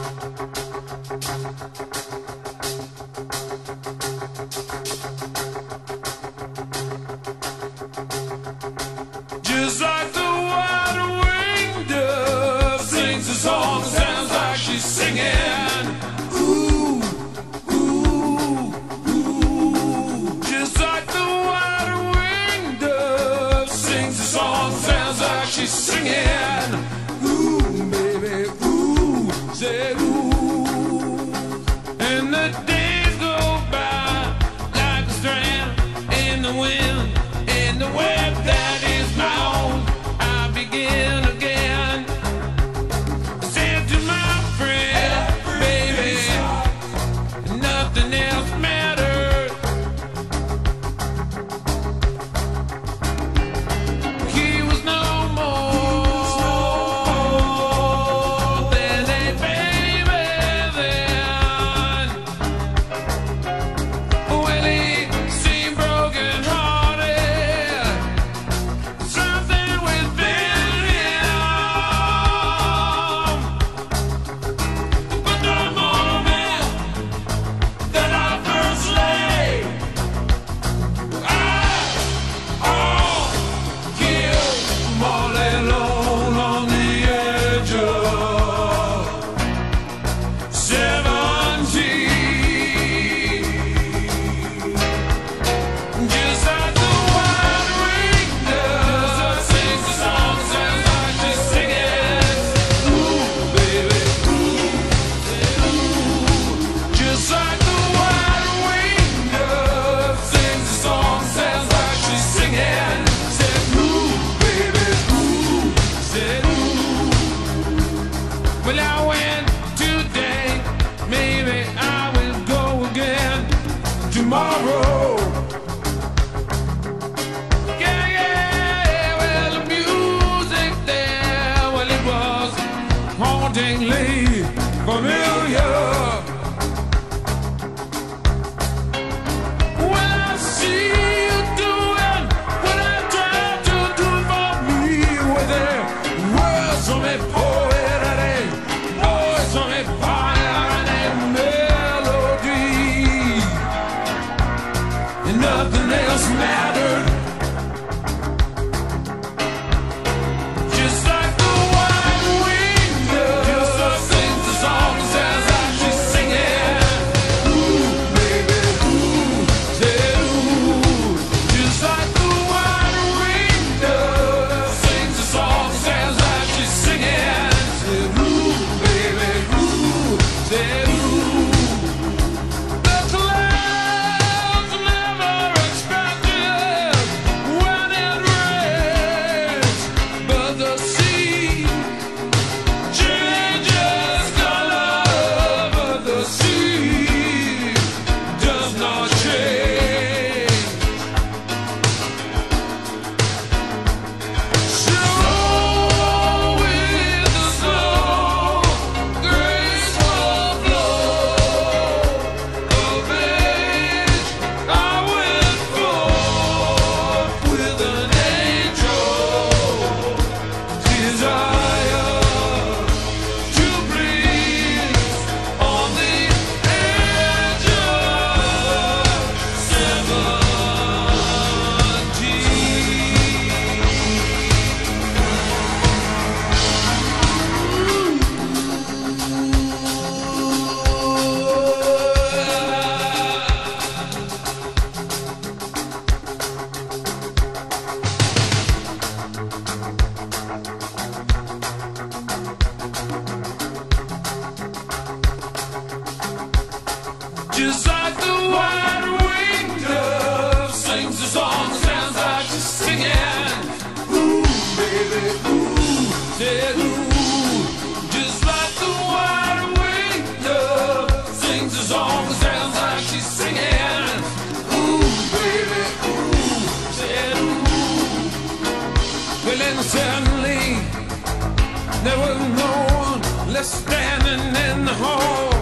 Just like the wide-winged dove sings a song, sounds like she's singing. Ooh, ooh, ooh. Just like the wide-winged dove sings a song, sounds like she's singing. Ooh, baby, ooh, say ooh. And the days go by like a strand in the wind, in the web that is my own. I begin again. Said to my friend, baby, nothing else matters. He was no more than a baby then. Well, he seemed broken hearted. Something within him. But the moment that I first lay eyes on you, I'm all alone on the edge of 17. Just like the wide-winged dove sings the song, sounds like she's singing. Ooh, baby, ooh, ooh. Just like the wide-winged dove sings the song, sounds like she's singing. Said ooh, baby, ooh, said ooh. Well, I went today, maybe I will go again tomorrow. Yeah, yeah, well, the music there, well, it was hauntingly familiar. Well, I see you doing what I tried to do for me with it. Words from a poet and a voice from a fire and a melody. And nothing else mattered. Just like the wide-winged dove sings the song, sounds like she's singing. Ooh, baby, ooh, said ooh. Just like the wide-winged dove sings the song, sounds like she's singing. Said ooh, baby, ooh, said ooh. The clouds never expected when it rains, but the sea changes color, but the sea does not change. So with the slow, graceful flow of age, I went forth with an angel desire to breathe on the edge of 17. Just like the wide-winged dove sings a song, sounds like she's singing. Ooh, baby, ooh, said ooh. Just like the wide-winged dove sings a song, sounds like she's singing. Ooh, baby, ooh, said ooh. Well, then suddenly there was no one left standing in the hall.